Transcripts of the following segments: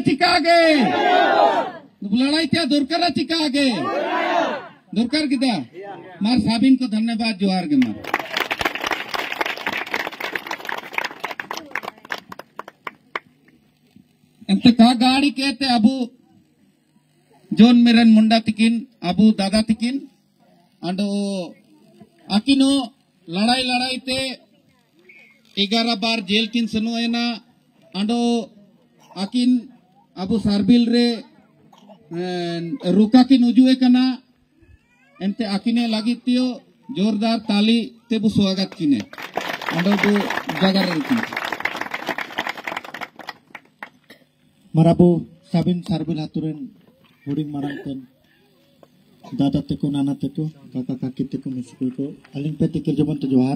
चिका आगे लड़ाई त्या दरकार चिका आगे दरकार किदा मार साबिन को धन्यवाद जोहार के मार अंते का गाड़ी कहते अबू जोन मेरन मुंडा तिकिन अबू दादा तिकिन अंडो अकिनो लड़ाई ते 11 बार जेल किन सनु एना अंडो अकिन अबू सारबिल रे रुका किन उजुए कना एंते अकिने लगी तियो जोरदार ताली ते बु स्वागत किने अंडो बु जगह रे मराबू साबिन सारबिल हतुरेन हुडिंग मारंगतेन दादा तेको नाना तेको काका काकी तेको मिसको को अलिंग पे तिकिर जबन तो जोहार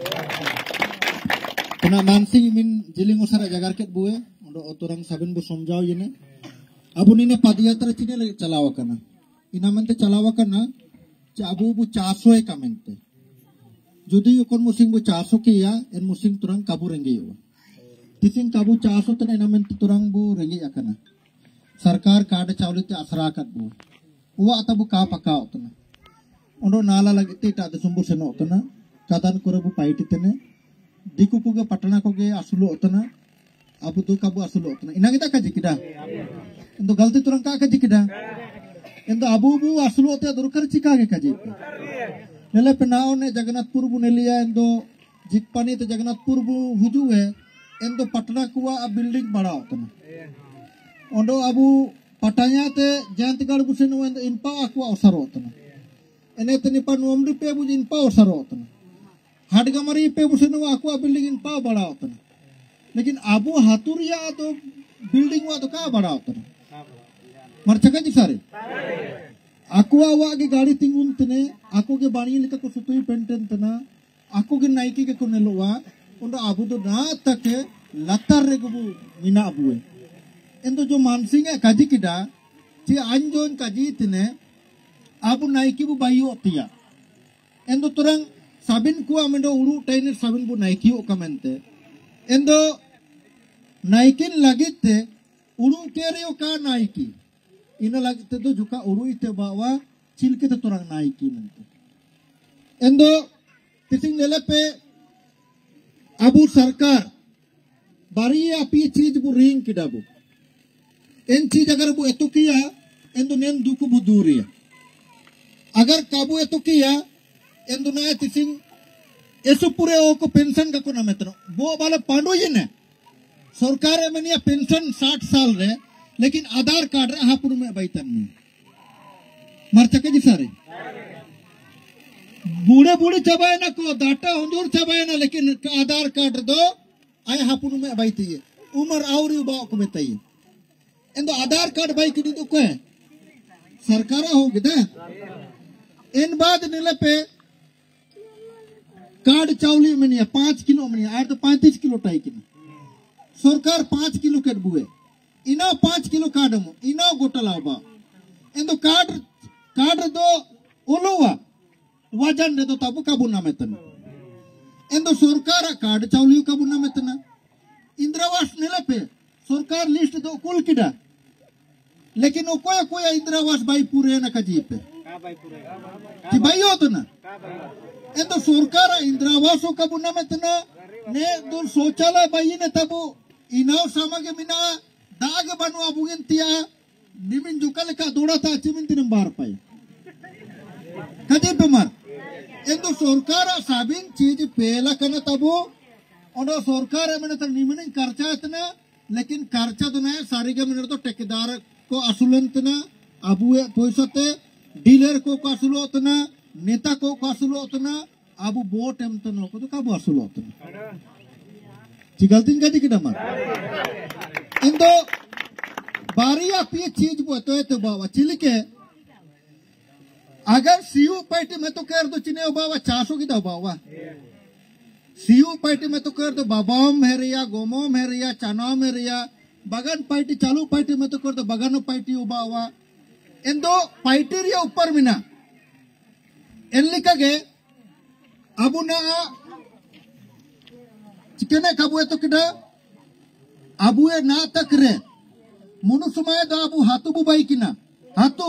तना मानसिंग मिन जिलिंग ओसारा जगार के बुए ओंडो ओतोरंग साबिन बु समझाओ येने अबु नीने पदयात्रा चिने ले चलावा कना इना मेंते चलावा कना चा अबु बु 400 का मेंते जुदी योकन मुसिंग बु 400 किया एन मुसिंग तुरंग काबू रेंगे यो तिसिंग काबू 400 तने इना मेंते तुरंग बु रेंगे अकना सरकार कार्ड चावली ते असरा कत बु उवा अतबु का पका उतना ओंडो नाला लगते टा दसुंबु सेनो उतना कादान कोरबु पाइटी तने दिकु कुगे पटना कोगे असुलो उतना अबु दु काबु असुलो उतना इना गिता का जिकिदा इंदो गलती तुरंग का जिकिदा इंदो अबु बु असुलो ते दरकार चिका के काजी नेले पेनाओ ने जगन्नाथपुर बु नेलिया इंदो जिकपानी ते जगन्नाथपुर बु हुजुए इंदो पटना कुवा बिल्डिंग बड़ा उतना ओंडो अबु पटाया ते जयंतगढ़ बुसेन wen inpa aku osarotna ene teni pan umri pe bu inpa osarotna hadgamari pe buseन aku बिल्डिंग inpa बड़ा होतना लेकिन अबु हातुरिया तो बिल्डिंग वा तो का बड़ा होतना मरचका जी सारे aku awa के गाड़ी तिंगुन तने aku के बाणी लेका को सुतुई पेंटेन तना aku के नाइकी के को नेलोवा ओंडो अबु तो ना तक लतर रे को मिना अबुए इंदो जो मानसिंग है काजी किडा ची अंजोन काजी इतने अबु नाइकी बु बाइयो तिया इंदो तुरंग साबिन कुआ मेंडो उड़ू टाइने साबिन बु नाइकी ओ कमेंते इंदो नाइकिन लगिते उड़ू केरियो का नाइकी इना लगिते तो जुका उड़ू इते बावा चिलके तो तुरंग नाइकी मेंते इंदो तिसिंग लेले पे अबु सरकार बारिया अपी चीज बु रिंग किडा बु इन चीज अगर वो एतो किया इन दुनिया दुख बुदूरिया अगर काबू एतो किया इन दुनिया तिसिंग ऐसो पूरे ओ को पेंशन का को नाम एतनो वो वाला पांडो ये ने सरकार में निया पेंशन 60 साल रे लेकिन आधार कार्ड रे हापुर में बैतन में मरचके जी सारे बूढ़े बूढ़े चबाए ना को डाटा हुंदूर चबाए ना लेकिन आधार कार्ड दो आए हापुर में बैतिए उम्र और बाव को बताइए इंदो आधार कार्ड बाई किनी तो कोई सरकार हो गया इन बाद नीले पे कार्ड चावली में नहीं 5 किलो में नहीं आए तो 35 किलो टाई किना सरकार 5 किलो कर बुए इना 5 किलो कार्ड मो इना गोटला बा इंदो कार्ड दो ओलोवा वजन दे तो तबु काबू ना मेतना इंदो सरकार कार्ड चावली काबू ना मेतना इंद्रावास नीले पे सरकार लिस्ट दो कुल किडा लेकिन वो कोई इंदिरावास बाई पूरे ना कजी पे कि बाई हो तो ना इन तो सरकार इंदिरावास का बुना में तना ने दो शौचालय बाई ने तब इनाव सामग्री मिना दाग बनवा बुगिन तिया निमिन जुकल का दौड़ा था चिमिन तिन बार पाए कजी पे मर इन तो सरकार साबिन चीज पेला करना तब और सरकार मैंने तो निमिन खर्चा इतना लेकिन खर्चा तो नहीं सारी के मिनट तो ठेकेदार को असुलन तना अबुए पैसते डीलर को असुलो तना नेता को असुलो तना अबु बोट एम तना को तो काबू असुलो तना चिगलतिन का दिखे डमर इंदो बारिया पी चीज बोतो है तो बावा चिलके अगर सीयू पार्टी में तो कर दो चिने बावा 400 की दो बावा सीयू पार्टी में तो कर दो बाबाओं में रिया गोमो में रिया चानाओं में रिया बगन पार्टी चालू पार्टी में तो कर दो बगनो पार्टी उबा हुआ इन दो पार्टी रिया ऊपर मिना इन लिखा गए अब ना चिकने कबुए तो किधर अबुए ना तक रे Munu sumaya do abu hatu bu baik kina. Hatu.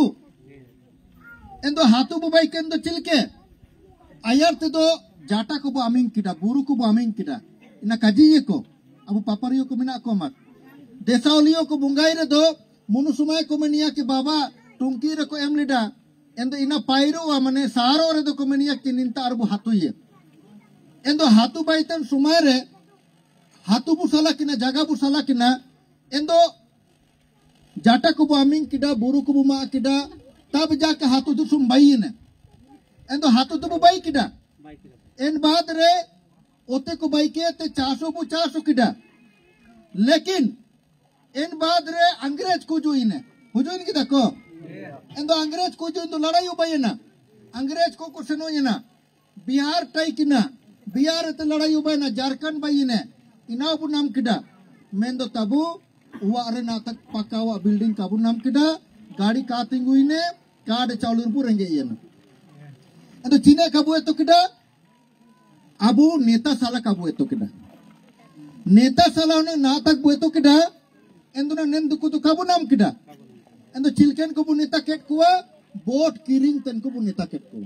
Endo hatu bu baik endo cilke. Ayar te do jata ko bu aming kita, buru ko bu aming kita. Ina kaji ko. Abu papariyo ko mina ko mat. Desaulio ko bungai re do munu sumaya ko menia ki baba tungki re ko emlida. Endo ina pairo wa mane saro re do ko menia ki ninta arbu hatu ye. Endo hatu baitan sumaya re hatu bu sala kina jaga bu sala kina. Endo jata ko bu aming kita, buru ko bu ma kita. Tab jaake hatu du sum bayi ne. Endo hatu du bu bayi kita. En baad re ote ko bayi ke te 400 kita. Lekin en baad re अंग्रेज को जो इने kita ko. Endo अंग्रेज को जो endo लड़ाई उबाई ना. अंग्रेज को सेनो इना. बिहार टाई किना. बिहार ते लड़ाई उबाई ना. झारखंड बाई ने. ina bu nam kita. Mendo tabu uwa are na tak pakawa building kabu nam kita. Gadi ka tinggu ine. Kada caulur pu renge ina. Endo Cina kabu eto kita. Abu neta sala kabu eto kita. Neta sala ne na tak bu eto kita. Endo na nendu kutu kabu nam kita. Endo cilken kubu neta ket kuwa. Boat kiring ten kubu neta ket kuwa.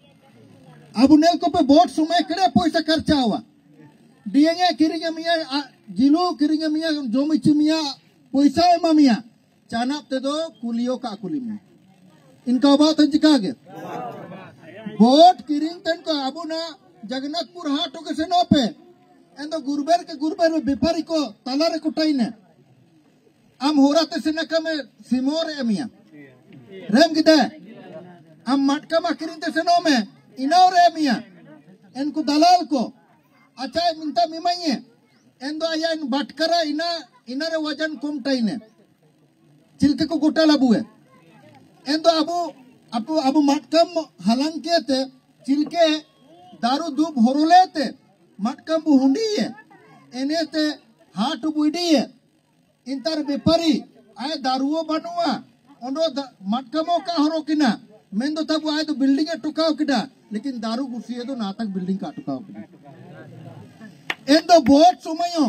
Abu nel ko pe boat sumai kere poisa karcha huwa. Dienge kiringa miya jilu kiringa miya jomichi miya poisa ema miya. Chanap te do kuliyo ka kulimu. Inka baat है जिकागे boat किरिंग तन को अबू ना जगन्नाथपुर हाटो के सेनो पे एंदो गुरबेर में बेपारी को तलारे कुटाई ने आम होराते सेना में सिमोर एमिया रेम किते आम मटका मा किरिंग ते सेनो में इनावर एमिया इनको दलाल को अच्छा मिंता मिमाइए एंदो आया इन बटकरा इनारे वजन कम टाइने चिलके को गोटा लाबुए Endo abu matkam halang kete cilke daru dub horulete matkam bu hundiye enete hatu buidiye intar bepari ay daruo banua ondo matkamo ka horokina mendo tabu ay to building e tukao kida lekin daru gusiye to natak building ka tukao kida endo boat sumayo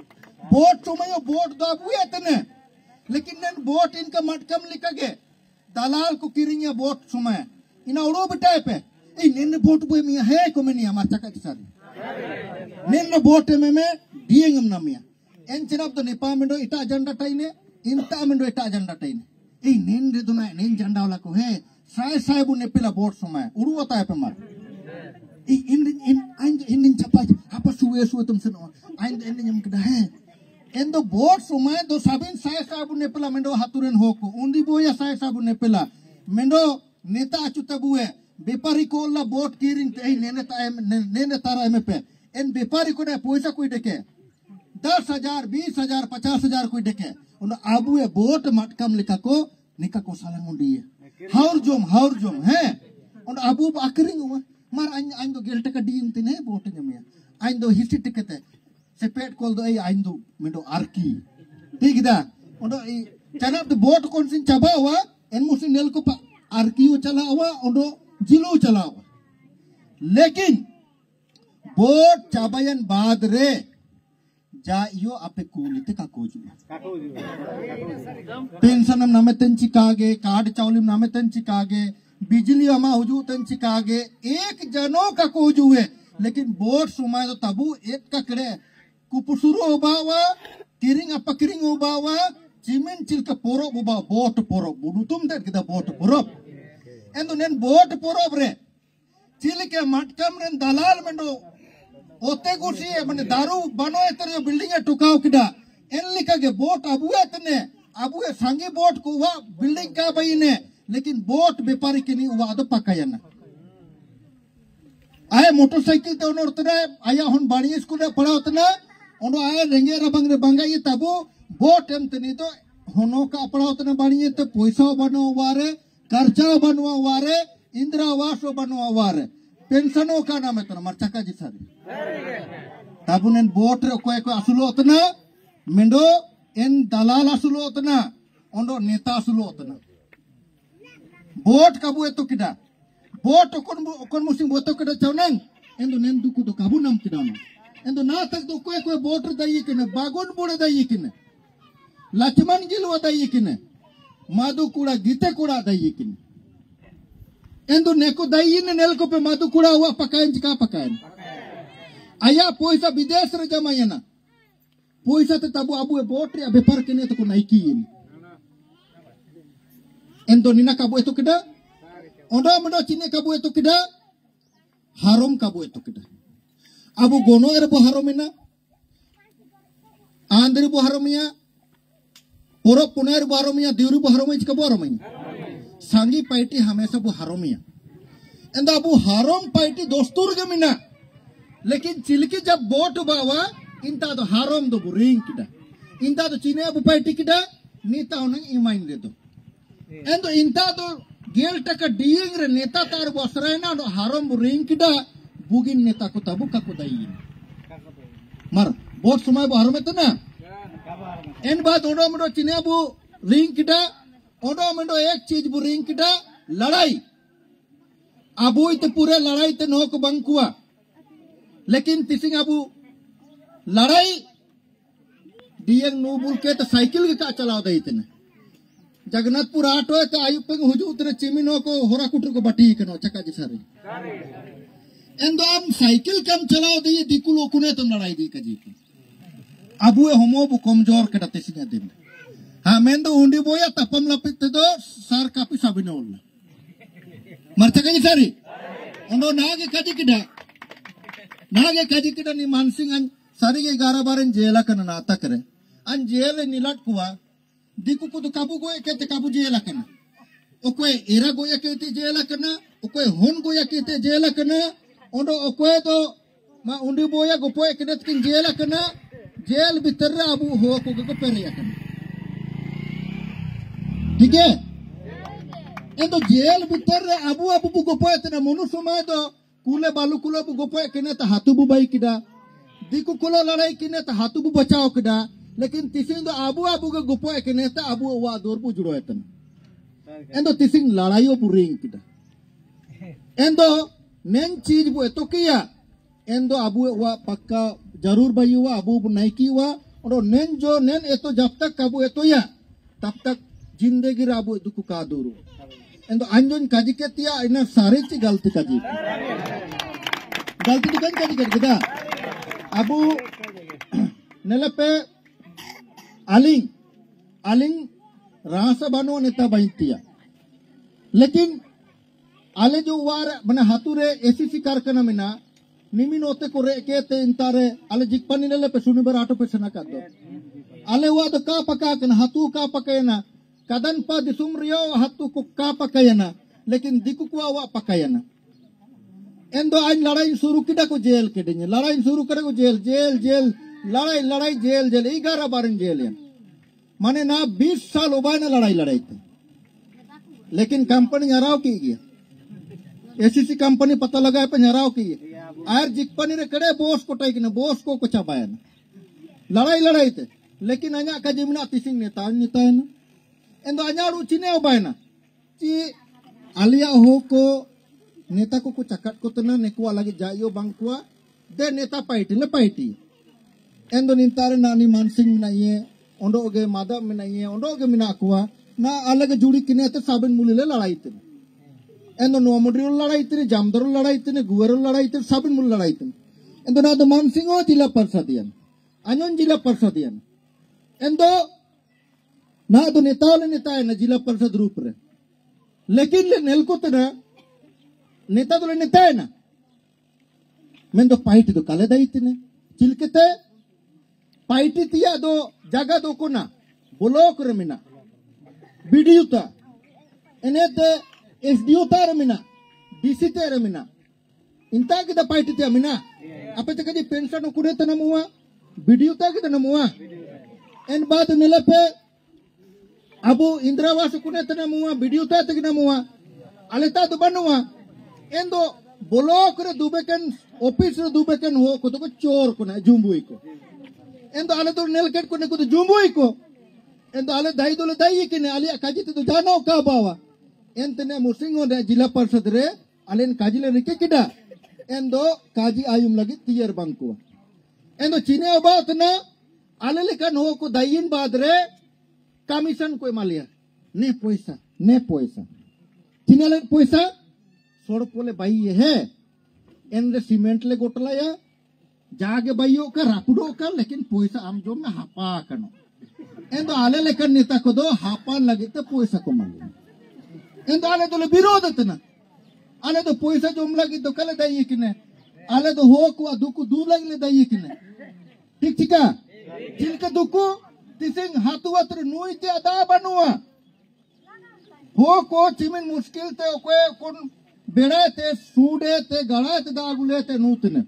boat dabu etene lekin nen boat inka matkam likage दलाल को किरिंगे boat समय इना उड़ो बिटाए पे ए निन्न boat बोए मिया है को में निया माचा का सारी निन्न बोट में दिएंगम ना मिया एन चिराब तो नेपा मेंडो इटा एजेंडा टाइने इनता मेंडो इटा एजेंडा टाइने ए निन्न रे दुना निन्न झंडा वाला को है साय बु नेपिला बोट समय उड़ो होता है पे मार ए इन चपा apa suwe तुमसे नो आइन इन कदा है Endo boat sumai do sabin saya sabu nepela mendo haturen hoko undi boya saya sabu nepela mendo neta achuta buwe bepari ko la boat kiring te nene tara mepe en bepari ko ne poisa koi deke 10,000 20,000 50,000 koi deke uno abuwe boat matkam nika ko salang undi haur jom he uno abu akring mar ain do gelte ka din tine boat nyamya ain do histi tikete sepet kol do ay do mendo arki tigda ondo chanap the boat kon sin chabawa en musin nel ko arki o chalawa ondo jilu chalawa lekin boat chabayan baad re ja iyo ape kulite ka koju pensionam nametan chikage card chaulim nametan chikage bijli ama huju tan chikage ek jano ka koju hai lekin boat sumay to tabu ek ka kre kupusuru obawa kiring apa kiring obawa cimin cilka porok obawa boat porok budutum dat kita boat porok endo nen boat porok re cilke matkam ren dalal mendo ote kursi mane daru bano etere building e tukao kida enlika ge boat abu sangi boat ko wa building ka bayine lekin boat bepari kini wa ado pakayana ay motorcycle te onor tena aya hon bani school e pada hotna ono ay renge rabang re bangai tabu boat em teni to hono ka pada hotna bani te poisa bano ware karcha bano ware indra awas bano ware pensiono ka naam etna marchaka ji sari tabu nen boat re ko asulo hotna mendo en dalal asulo hotna ondo neta asulo hotna boat kabu eto kida boat kon musim boto kida chawnang endo nen duku to kabu nam kida endo na tak do koe boat dai kine bagon bode dai kine Lakshman गिलवा दई किने मादु कुड़ा गीते कुड़ा दई किने एंदो neko दई ने nail को पे मादु कुड़ा हुआ पकाएं जिका पकाएं आया पोइसा विदेश रे जमायना पोइसा ते tabu abu e botri abe par kene to ko naiki ini endo nina kabu itu keda ondo mondo cine kabu itu keda harom kabu itu keda abu gono ere bo haromina andri bo haromia poro puner bo haromia diuri bo haromia jika bo haromia sangi paiti हमेशा bo haromia endo abu harom paiti dostur ke mina लेकिन चिलकी जब boat बावा इंता तो हारोम दो बुरिंग किदा इंता तो चीने अबु पाइटी किदा नेता उन्हें imine दे दो and इंता तो गेल टका डीइंग रे नेता तार बसराय ना तो हारोम बुरिंग किदा बुगिन नेता को तबु का को दाई मर बोट समय बो हारोम तो ना एंड बात ओडो मडो चीने अबु रिंग किदा ओडो मडो एक चीज बुरिंग किदा लड़ाई अबु इते पूरे लड़ाई ते नो को बंकुआ लेकिन तिसिंग अबू लड़ाई डीएंग नो बुल के तो साइकिल के का चलाओ दे इतने जगन्नाथपुर आटो है तो आयुप पे हुजू उतरे चिमिनो को होरा कुटर को बटी कनो चक्का जी सारे एंदो हम साइकिल कम चलाओ दे दिकु लोकुने तो लड़ाई दी कजी अबू ए होमो बु कमजोर के दते सिंगा दिन हां मेंदो उंडी बोया तपम लपित दो सार कापी साबिनो उल्ला मरचा कजी सारी ओंदो नागे कजी किडा नागे कजी किडा नि मानसिंग अन सारी के 11 बारन जेला कना नाता करे अन जेल निलट कुआ दिकु को तो काबू गोय केते काबू जेला कना ओकोय एरा गोया केते जेला कना ओकोय होन गोया केते जेला कना ओंडो ओकोय तो मा उंडी बोया गोपोय केते किन जेला कना जेल भीतर रे अबू हो को पेरिया कना ठीक है ए तो जेल भीतर रे अबू अबू गोपोय तना मनु समय तो कुले बालू कुलो बु गोपोय केने त हाथु बु बाई किदा दिकु कुलो लड़ाई किने त हाथु बु बचाओ किदा लेकिन तिसिंग दो आबू आबू के गोपोय केने त आबू वा दोर बु जुड़ो एतन एंदो तिसिंग लड़ाईओ बु रिंग किदा एंदो नेन चीज बु एतो किया एंदो आबू वा पक्का जरूर बाई वा आबू बु नाइकी वा और नेन जो नेन एतो जब तक आबू एतो या तब तक जिंदगी रे आबू दुकु का दोरो एंदो अंजन काजी केतिया इन सारे ची गलती काजी गलती तो कन काजी कर गदा अबू नेलपे अलिंग अलिंग रासा बनो नेता बाइतिया लेकिन आले जो वार मने हातुरे एसीसी कारखाना मिना निमिन ओते को रे केते इंतारे आले जिकपनी नेलपे सुनिबर आटो पे सना का दो आले वा तो का पका कन हातु का पकायना कदन पा दिसुम रियो हातु को का पकायना लेकिन दिकु को वा पकायना एंदो आज लड़ाई शुरू किदा को जेल के देने लड़ाई शुरू करे को जेल जेल जेल लड़ाई लड़ाई जेल जेल 11 बारन जेल है माने ना 20 साल उबाय ना लड़ाई लड़ाई थे लेकिन कंपनी हराव की गया एसीसी कंपनी पता लगा पे हराव की आयर जिकपनी रे कड़े बोस को टाइक ना बोस को चाबाया ना लड़ाई लड़ाई थे लेकिन अन्या का जिमना तिसिंग नेता नेता है ना एंदो अन्या रुचिने उबाय ना ची आलिया हो को नेता को cakap ko tenan nekua lagi jayo bangkua de neta paiti le paiti endo nintare na ni mansing minaye ondo ge mada minaye ondo ge mina akwa na alag judi kine te sabin mulile ladai te endo no modri ladai te jamdor ladai te guwer ladai te sabin mul ladai te endo na de mansing o jila parsadian anyon jila parsadian endo na do neta na jila parsad रूप रे लेकिन ले नेलको तना नेता तो नेता है ना मैं तो पाइट तो काले दाई इतने चिलकते पाइट तिया दो जगह दो को ना ब्लॉक रमिना बीडीयूता इन्हें ते एसडीयूता रमिना डीसी ते रमिना इंता की दा पाइट तिया मिना apa te kadi pension ko ne tana muwa बीडीयूता की तना मुआ इन बात निलपे abu इंद्रावास को ने तना मुआ बीडीयूता ते ना मुआ aleta तो बनवा endo bolok re dubekan office re dubekan ho ko to chor ko na jumbui ko endo ale to nelket ko ne ko jumbui ko endo ale dai dole dai ke ne ale kaji to jano ka bawa entene musingo ne jila parshad re alen kaji le rike kida endo kaji ayum lagi tier bangku endo chine obat na ale lekan ho ko dain bad re kamisan ko emalia ne poisa tinale poisa sor pole bai he endre cement le gotla ya जागे भाइयों का रापुडो का लेकिन पैसा आम जो में हापा कनो एंदो आले लेकर नेता को दो हापा लगे तो पैसा को मांगे एंदो आले तो ले विरोध तना आले तो पैसा जो लगी तो कले दाइए किने आले तो हो को दुकु दूर लगे दाइए किने ठीक ठीक है जिनके दुकु तिसिंग हाथुआ तर नुई ते अदा बनुआ हो को चिमिन मुश्किल ते कोई कौन बेड़े ते सूडे ते गड़ा ते दागुले ते नूतने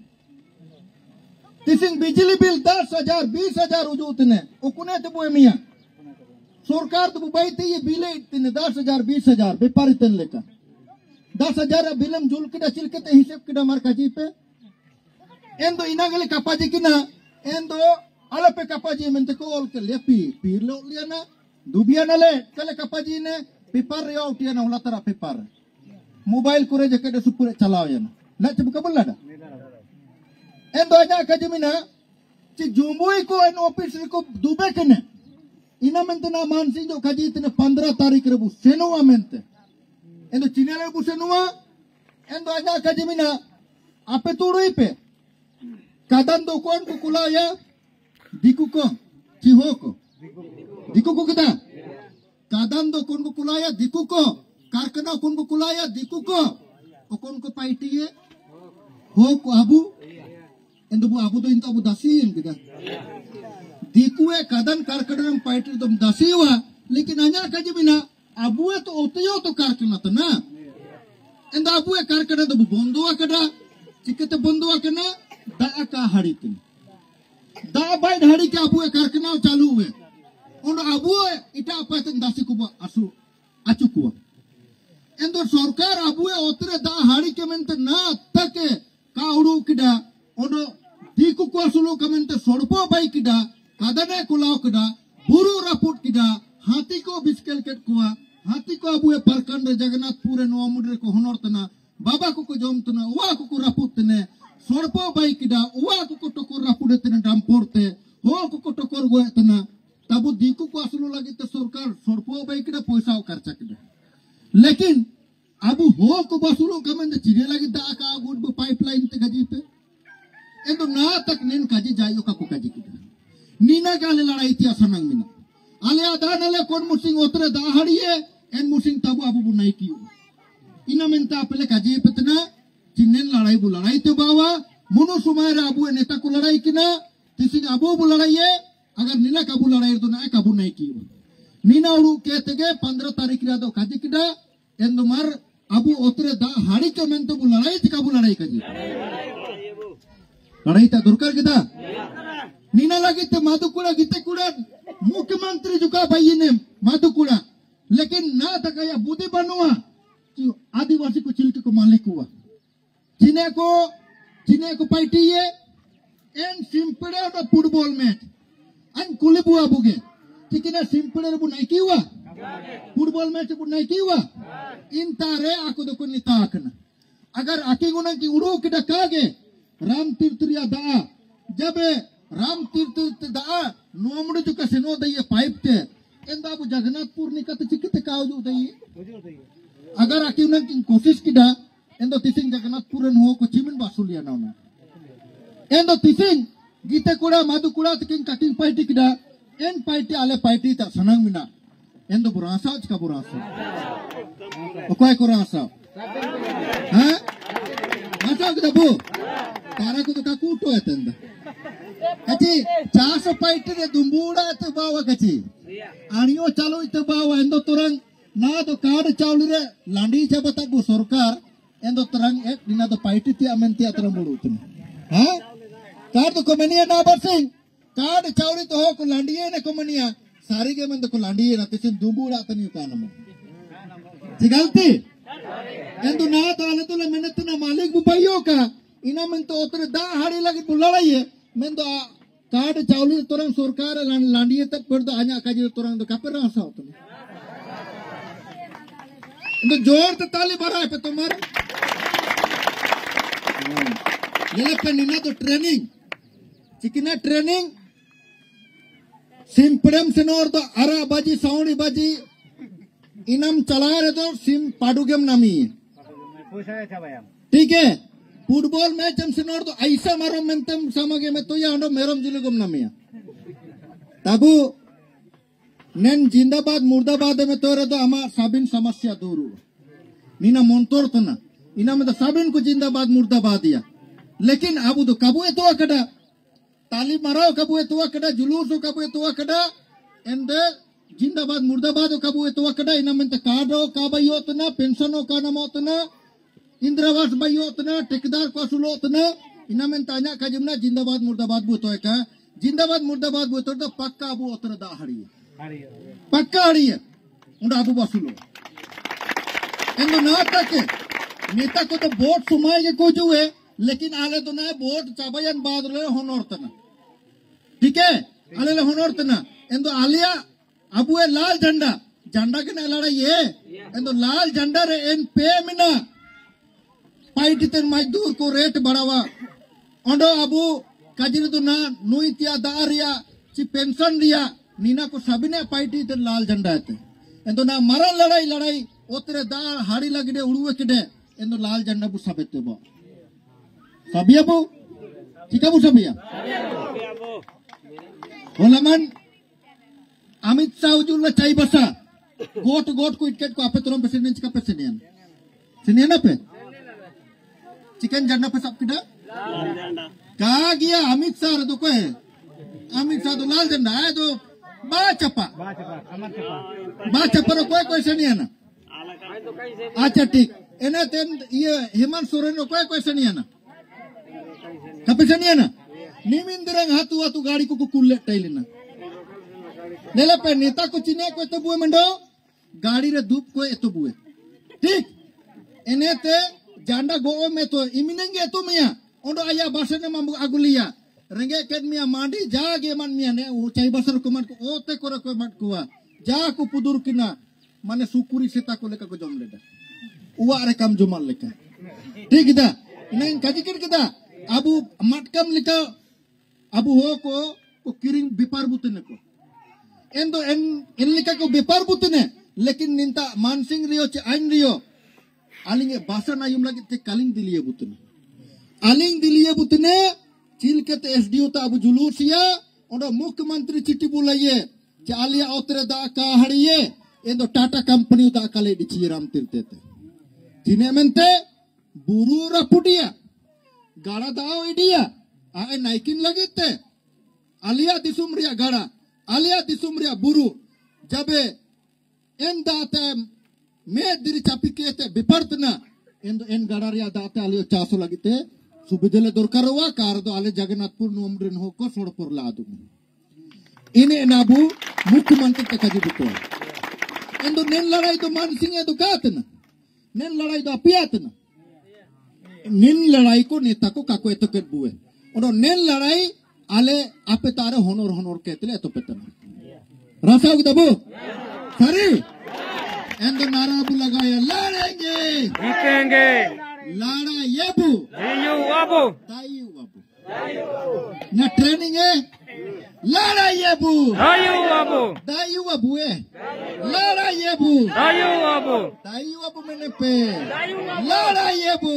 तिसिंग बिजली बिल 10,000 20,000 उजूत ने उकुने तो बुए मियां सरकार तो बुबाई ते ये बिले इतने 10,000 20,000 बेपारितन लेकर 10,000 बिलम जुल किड़ा चिलके ते हिसाब किड़ा मार काजी पे एंदो इनागले कापाजी किना एंदो ala pe kapaji mente ko ol ke lepi pirlo liana dubiana le kale kapaji ne pipar yo tiana ulatara pipar mobile kure jake de supure chalao yana la cebu kabul ada endo aja kajimina ci jumbui ko en office ko dube kene ina mente na mansi jo kaji tene 15 tarik rebu senua mente endo chinele bu senua endo aja kajimina ape turui pe kadan do kon ku kulaya diku ko ciho ko diku ko kita kadan do kon ko kulaya diku ko karkana kon ko kulaya diku ko kon ko paitiye ho ko abu endo bu abu do inta abu dasin kita diku e kadan karkana paiti dom dasiwa lekin anya kajibina abu e to oteyo to karkana to na endo abu e karkana do bondo akada cikete bondo akana da ka haritin da bai dhari ke abu karkana चालू हुए उन abu ita apa ten dasi kuba asu achukua endo sarkar abu otre da hari ke mente na take ka udu kida odo diku ko asulu ke mente sorpo bai kida kadane kulao kida buru raput kida hati ko biskel ket kuwa hati ko abu parkande jagannathpur no amudre ko honor tana baba ko jom tana wa ko raput tene sorpo bai kida uwa ko tokor rapude tena damporte ho ko tokor go tena tabu diku ko asulu lagi te sarkar sorpo bai kida paisa karcha kida lekin abu ho ko basulu kamen de chire lagi da ka good pipeline te gaji pe endo na tak nen kaji jayo ka ko kaji kida nina gale ladai ti asanang mina ale adanale kon musing otre da hadiye en musing tabu abu bunai kiu ina menta apele kaji petna चिन्हन लड़ाई bu लड़ाई तो बावा मुनो सुमार अबू नेता को लड़ाई की ना तिसिंग Abu bu लड़ाई है अगर नीला काबू लड़ाई तो ना काबू नहीं की नीना उड़ू कहते गए 15 तारीख रा तो काजी किडा एंदो मार अबू ओतरे दा हाड़ी के में तो bu लड़ाई थी काबू लड़ाई काजी लड़ाई ता दुरकर किदा नीना लगी तो माधुकुड़ा गीते कुड़ा मुख्यमंत्री जुका भाई ने माधुकुड़ा लेकिन ना तकाया बुद्धि बनुआ आदिवासी को चिल्के को मालिक हुआ Cine ko paitiye en simpere da football match an kulibu abuge tikina simpere bu naikiwa football match bu naikiwa intare aku do kun nitakna agar akinguna ki udu kita kage ram tirtriya da jabe ram tirtir da nomdu juka seno daiye pipe te enda bu jagannathpur nikat chikite kaaju daiye agar akinguna ki kosis kida endo tising jagannathpur no ko chimin basulia nauna endo tising gite kuda madu kuda tiking kaking paiti kida en paiti ale paiti ta sanang mina endo burasa chika burasa okoy kurasa ha masa kida bu tara ko ka kuto etenda kachi chaso paiti de dumbuda te bawa kachi aniyo chalo ite bawa endo turang na to card chaulire landi jabata bu sarkar endo terang ek dina to paiti ti amenti atra mudutin ha कार तो कोमनिया ना बरसिंग car Chawri तो हो को लांडिये ने कोमनिया सारी के मन तो को लांडिये ना किसी दुबूड़ा तनी का नमो जिगलती एंदु ना तो आले तो ले मेहनत ना मालिक बुपाइयो का इना मन तो उतरे दा हाड़ी लगी बुलाड़ाइए मन तो कार चावली तुरंग सरकार लांडिये तक पर तो आजा काजी तुरंग तो कापर रासा होता तो जोर तो ताली भरा है पे तुम्हारे ये पे निना तो ट्रेनिंग चिकना ट्रेनिंग सिम प्रेम सेनोर तो अरा बाजी साउंड बाजी इनाम चला रहे तो सिम पाडुगेम नामी ठीक है फुटबॉल मैच हम सेनोर तो ऐसा मारो मेंतम समागे में तो या अंडो मेरम जिलेगम नामी तबु नेन जिंदाबाद मुर्दाबाद में तो रहे तो हमार साबिन समस्या दूर नीना मोंतोर तो ना इना में तो साबिन को जिंदाबाद मुर्दाबाद दिया लेकिन अब तो कबू तो अकड़ा ताली मारो कबू तो अकड़ा जुलूस कबू तो अकड़ा एंड जिंदाबाद मुर्दाबाद कबू तो अकड़ा इना में तो कार्डो का बायो तो ना पेंशनो का नमो तो ना इंद्रावास बायो तो ना ठेकेदार को असुलो तो ना इना में ताना का जमना जिंदाबाद मुर्दाबाद बुतो है का जिंदाबाद मुर्दाबाद बुतो तो पक्का अबू उतर दा हड़ी पक्का हड़ी है उन्हें अबू बसुलो एंड ना तक नेता को तो वोट सुमाए के कुछ हुए लेकिन आले तो ना वोट चाबायन बाद ले होनोर तना ठीक है आले ले होनोर तना एंड आलिया अबू ए लाल झंडा झंडा के ना लड़ा ये एंड लाल झंडा रे एन पे मिना पाइटी तेन मजदूर को रेट बढ़ावा ओंडो अबू काजिन तो ना नुइतिया दारिया ची पेंशन दिया नीना को सभी पाइटी तेन लाल झंडा है एंड ना मरा लड़ाई ओतरे दार हाड़ी लगडे उड़ुए किडे एंदो लाल झंडा बु सबेते बो सबिया बु ठीक है बु सबिया होलमन अमित शाह जुल चाई बसा गोट को इटकेट को आपे तुरंत प्रेसिडेंट का सिनियन पे चिकन झंडा पे सब किडा कहा गया अमित शाह तो कोई अमित शाह तो लाल झंडा है तो बा चप्पा कोई सिनियन अच्छा ठीक एना तेन ये हेमंत सोरेन को कैसे नहीं आना कैसे नहीं आना निमिंद्रंग हाथू गाड़ी को कुल्ले टाइलेना नेला पे नेता को चिने को तो बुए मंडो गाड़ी रे धूप को तो बुए ठीक एने ते जांडा गो में तो इमिनेंगे तो मिया ओंडो आया बासने मामू अगुलिया रेंगे केन मिया मांडी जागे मन मिया ने वो चाई बसर को मन को ओते कोरे को मत कुआ जा को पुदुर किना माने सुकुरी सेता को लेका को जम लेदा उवा रे कम जुमाल लेका ठीक दा नहीं काजिकिर किदा अबू मटकम लिका अबू हो को किरिंग बिपार बुतने को एंदो इन लिका को बिपार बुतने लेकिन निंता मानसिंग रियो चे आइन रियो आलिंगे बासन आयुम लगी ते कालिंग दिलिए बुतने चिल के ते एसडीओ ता अबू जुलूसिया ओंडो मुख्यमंत्री चिट्ठी बुलाइए चे आलिया ओतरे दा का हड़िए एंदो टाटा कंपनी दा काले डिची राम तिरते जिने मेंते बुरू रपुडिया गाड़ा दाओ इडिया आए नाइकिन लगिते आलिया दिसुमरिया गाड़ा आलिया दिसुमरिया बुरू जबे एन दाते मैं दिरी चापी केते बिपरतना एन गाड़ा रिया दाते आलिया चासो लगिते सुबिदले दरकार हुआ कार दो आले जगन्नाथपुर नोमड्रेन हो को सोड़पुर लादू इने नाबू मुख्यमंत्री तक काजी बुतो एंदो नेन लड़ाई तो मानसिंह है तो कातना नेन लड़ाई दो अपियात ना नेन लड़ाई को नेता को काको एतो केट बुए ओनो नेन लड़ाई आले आपे तारे होनोर कहते ले तो पेतना रासाव दबो सरी एंदो नारा बु लगाया लड़ेंगे जीतेंगे लाड़ा येबू दायु बाबू ना ट्रेनिंग है लाड़ा येबू दायु बाबू है लाड़ा येबू दायु बाबू मैंने पे लाड़ा येबू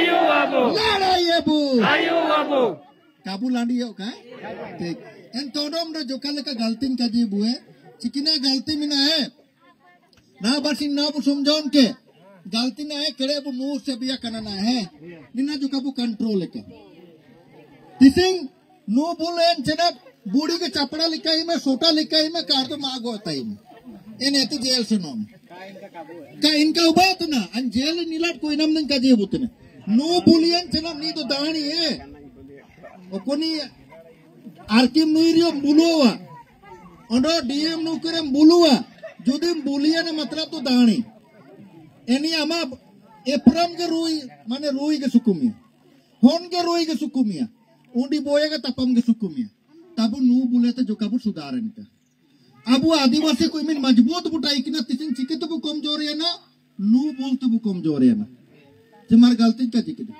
काबू लांडी हो का ठीक एन तोडोम रो जोका लेका गलतीन का जी बुए चिकिना गलती मिना है ना बसिन ना बु समझौन के गलती ना है केड़े बु मुंह से बिया करना है निना जोका बु कंट्रोल के तिसिंग नो बोलेन जना बूढ़ी के चपड़ा लिखाई में सोटा लिखाई में कार तो माग होता ही में इन तो जेल से नोम का इनका उबात ना अन जेल नीलाट कोई नाम नहीं का जे बुतने नो बुलियन जना नी तो दानी है ओकोनी आरकिम नुइरियो बुलुवा ओंडो डीएम नु करम बुलुवा जुदिम बुलियन मतलब तो दानी एनी अमा एप्रम के रुई माने रुई के सुकुमिया होन के रुई के सुकुमिया उंडी बोएगा तपम के सुकुमिया तब नु बुले तो जो कबू सुधारन का अब वो आदिवासी को इमिन मजबूत बुटाई कि ना तिसिन चिके तो कमजोर है ना नु बोल तो कमजोर है ना cemar galtin ka jikida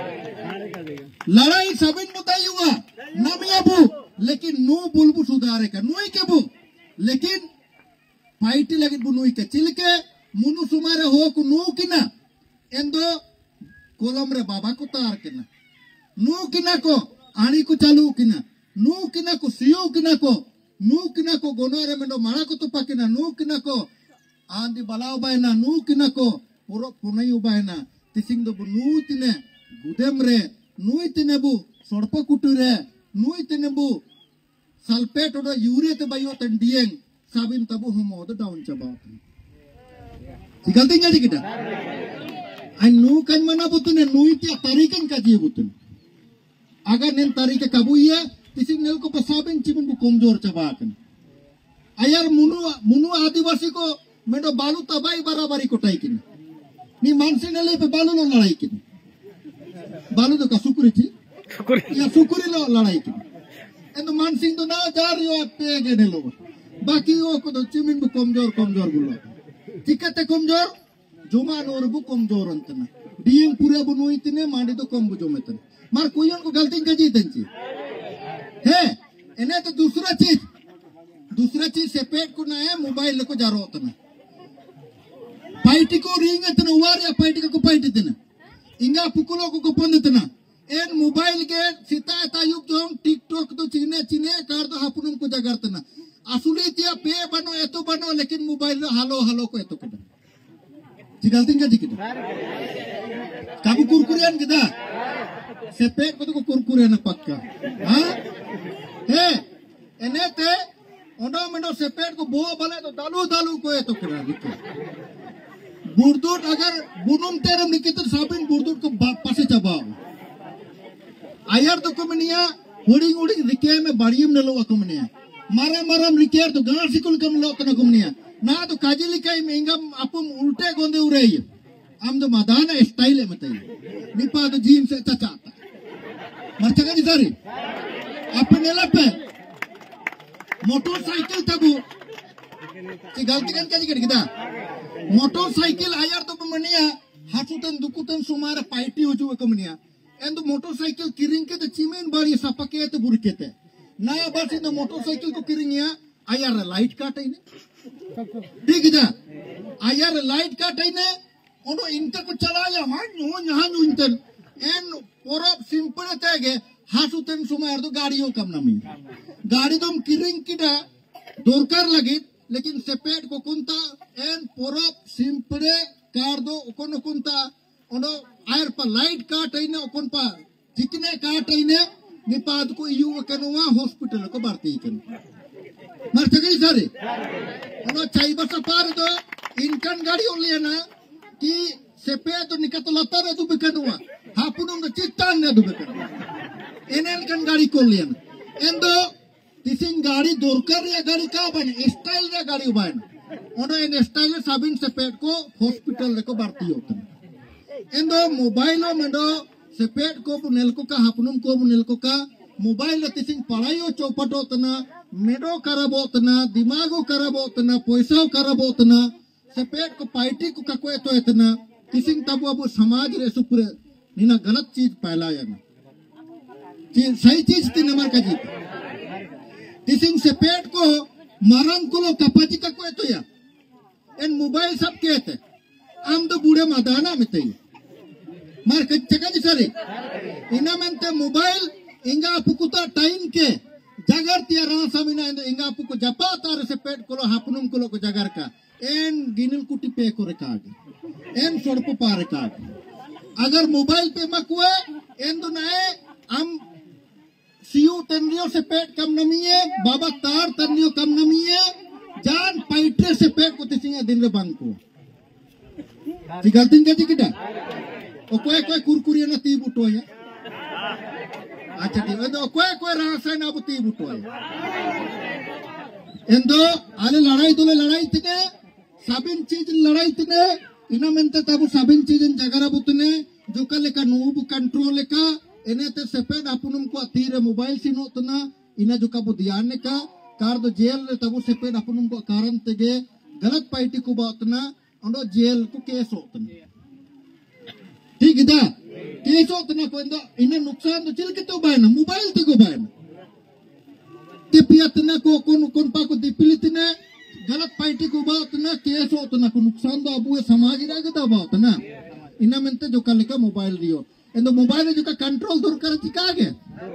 लड़ाई सबिन बताई हुआ नमी अबू लेकिन नु बुलबु सुधारे का नुई के बु लेकिन फाइटी लगी बु नुई के चिलके मुनु सुमारे हो को नु किना एंदो कोलम रे बाबा को तार किना नु किना को आनी को चालू किना नु किना को सियो किना को नु किना को गोनोरे मेंडो मारा को तो पाकिना नु किना को आंदी बलाव बायना नु किना को पुरो पुनई उबायना तिसिंग दो नु तिने गुदेम रे नुई तिने बु सोड़प कुटुरे नुई तिने बु सल्फेट और यूरिया ते बायो तंडियंग साबिन तबु हमो द डाउन चबा सिगलतिंग jadi kita ai nu kan mana butune नुई ते तरीकन का जी बुतun agar nen tarike kabuya tising nel ko pasabin cimun bu komjor चबा kan ayar munu आदिवासी को मेडो बालू तबाई बराबरी को टाइकिन नी मानसी नले पे बालू लो लड़ाई किन बालू तो का सुकुरी थी या सुकुरी लो लड़ाई किन एंड मानसिंग तो ना जार यो पे गेने लो बाकी वो को तो चिमिन बु कमजोर गुलो चिकते कमजोर जुमा नोर बु कमजोर अंतना डीएम पूरे बु नुई तिने मांडी तो कम बु जोमेतन मार कोयन को गलती का जी तंची है एने तो दूसरा चीज सेपेट को ना है मोबाइल को जारो होतना पाइटी को रिंग इतना वार या पाइटी को पाइटी इतना इंगा पुकुलो को पंद इतना एन मोबाइल के सीता तायुब जों टिकटॉक तो चीने कार तो हापुनम को जगार तना असुली तिया पे बनो एतो बनो लेकिन मोबाइल रो हालो को एतो कदा चिगलतिंग का जिकिदा काबू कुरकुरियन किदा सेपेट को तो कुरकुरियन पक्का हां हे एनेते ओनो मेनो सेपेट को बो बले तो दालू को एतो कदा दिक्कत बुर्दुट अगर बुनुम तेरम निकित साबिन बुर्दुट को पासे चबाओ आयर तो कमनिया उड़ी रिके में बाड़ीम नलो कमनिया मारा रिकेर तो गांव सिकुल कम लो तना कमनिया ना तो काजिली काई मेंगम अपम उल्टे गोंदे उरेय आम तो मादाना स्टाइल है मतई निपा तो जीन से चचाता मरचगा जी सारी अपने लपे मोटरसाइकिल तबु गलती kan kaji kita motorcycle ayar to pemania hasutan dukutan sumara paiti uju kemania endo motorcycle kiring ke cimen bari sapake te burkete na basi no motorcycle ko kiringnya ayar light kata ini ठीक है ayar light kata ini ono inter ko chalaya hanyu inter en porop simple tege hasutan sumara to गाड़ियों कम नमी गाड़ी तो किरिंग kita dorkar lagi लेकिन सेपेट को कुंता N पोरप सिंपड़े car दो उकोन कुंता ओनो आयर पर लाइट काट आइने उकोन पा जितने काट आइने निपाद को यू कनुवा हॉस्पिटल को भर्ती कन मर चगई सारे ओनो चाइबा सपार दो इनकन गाड़ी ओलिया ना कि सेपेट तो निकत लता रे दु बिकनुवा हापुनुम द चित्तान ने दु बिकन एनन कन गाड़ी को लिया एंदो तिसिंग गाड़ी दोरकर या गाड़ी का बने स्टाइल या गाड़ी उबान ओनो इन स्टाइल साबिन सेपेट को हॉस्पिटल लेको भर्ती होता एंदो मोबाइलो मेंदो सेपेट को बुनेलको का हापुनुम को बुनेलको का मोबाइल तिसिंग पढ़ाईओ चौपट होतना मेडो खराब होतना दिमागो खराब होतना पैसा खराब होतना सेपेट को पार्टी को ककोए तो इतना तिसिंग तब अब समाज रे सुपुरे नीना गलत चीज फैलाया ना सही चीज तीन नंबर का जी तिसिंग सेपेट को मरम को लो कपाजी का कोई तो या इन मोबाइल सब कहते आम तो बूढ़े मदाना में तई मार कच्चा जी सारे इना में मोबाइल इंगा पुकुता टाइम के जागर तिया रासा मिना इंगा पुको जपा तार सेपेट को लो हापुनुम को लो को जागर का एन गिनिल कुटी पे को रिकॉर्ड एन सोड़पो पार रिकॉर्ड अगर मोबाइल पे मकुए एन तो नए हम सियो तन्रियों से पेट कम नमी है बाबा तार तन्रियों कम नमी है जान पाइट्रे से पेट को तिसिंगा दिन रे बांग को गलती क्या जी किटा ओ कोई कुरकुरिया ना ती बुटो है अच्छा ठीक है तो कोई रासा ना बुती बुटो है एंदो आले लड़ाई तिने साबिन चीज लड़ाई तिने इना मेंते तबु साबिन चीज जगरा बुतने जो कल का नूब कंट्रोल का इन्हें ते सेपेट अपुनुम को तीरे मोबाइल सिनो तना इन्हें जो कबु ध्यान ने का कार दो जेल रे तबु सेपेट अपुनुम को कारण तेगे गलत पार्टी को बातना अंडो जेल को केस होतना ठीक है केसो तना को इन नुकसान तो चिल के तो बायना मोबाइल ते को बायना ते पिया तना को कोन पा को दिपिली तना गलत पार्टी को बात ना केसो तना को नुकसान तो अबू समाज रा के ता बात ना इना मेंते जो कल का मोबाइल दियो एंदो मोबाइल जो का कंट्रोल दूर कर चिका गे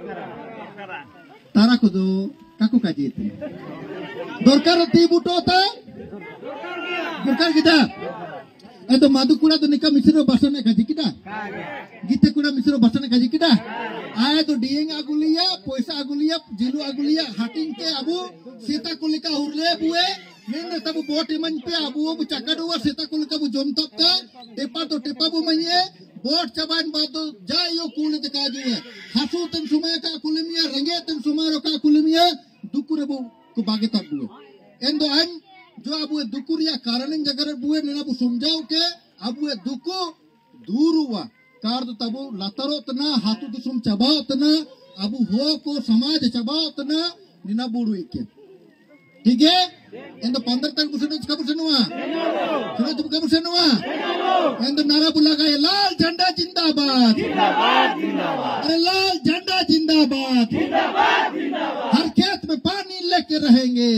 तारा को दो काकू का जीते दरकार ती बुटोता दरकार kita edo madu kura to nika misro basane kaji kita gite kura misro basane kaji kita aye to dieng aguliya poisa aguliya jilu aguliya hating ke abu sita kulika urle buwe nende tabu bot iman pe abu bu cakadua sita kulika bu jomtop ka tepa bu manye bot caban bato jayo kulit kaju है hasu ten sumaya ka kulimia renge ten sumaro ka kulimia dukure bu ko bage tabu endo an जो अब वो दुकुरिया कारण जगह बुए नेना बु समझाओ के अब वो दुको दूर हुआ कार तो तबो लतरो तना हाथु दुसुम चबाओ तना अब हो को समाज चबाओ तना निना बुड़ू इके ठीक है इन तो 15 तक बुसनो कब सुनुआ सुनो तुम कब सुनुआ इन तो नारा बुला गए लाल झंडा जिंदाबाद जिंदाबाद जिंदाबाद अरे लाल झंडा जिंदाबाद जिंदाबाद जिंदाबाद हर खेत में पानी लेके रहेंगे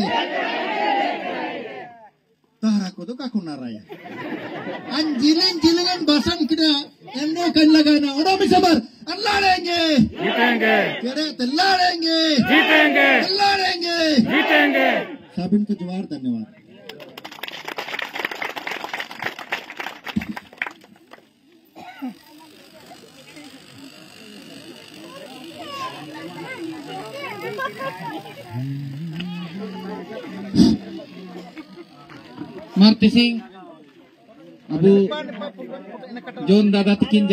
तारा को तो काकू नाराया अंजिलिंग बसन किना एंडो कन लगाना ओडो में सबर लड़ेंगे जीतेंगे केरे ते लड़ेंगे जीतेंगे लड़ेंगे जीतेंगे साबिन को जवार धन्यवाद Marti Singh Abu John Dada Tikin